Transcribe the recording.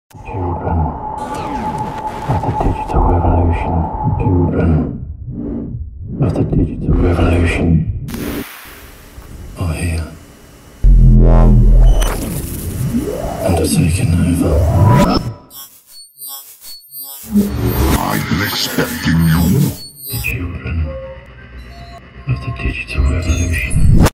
Children of the digital revolution. Children of the digital revolution are here and are taking over. I've been expecting you. The children of the digital revolution.